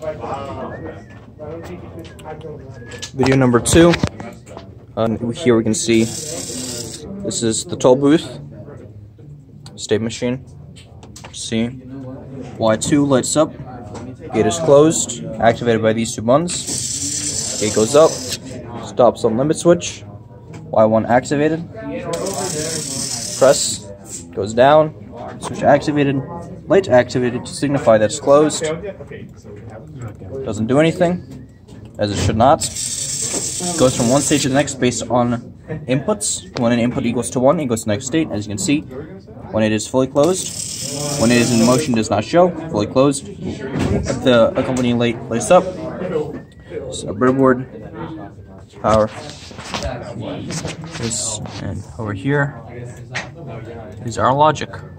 Video number 2. Here we can see this is the toll booth. State machine. See, Y2 lights up. Gate is closed. Activated by these 2 buttons. Gate goes up. Stops on limit switch. Y1 activated. Press. Goes down. Switch activated. Light activated to signify that it's closed. Doesn't do anything, as it should not. Goes from one state to the next based on inputs. When an input equals to 1, it goes to the next state, as you can see. When it is fully closed, when it is in motion, does not show. Fully closed. The accompanying light lights up. So breadboard, power. This, and over here is our logic.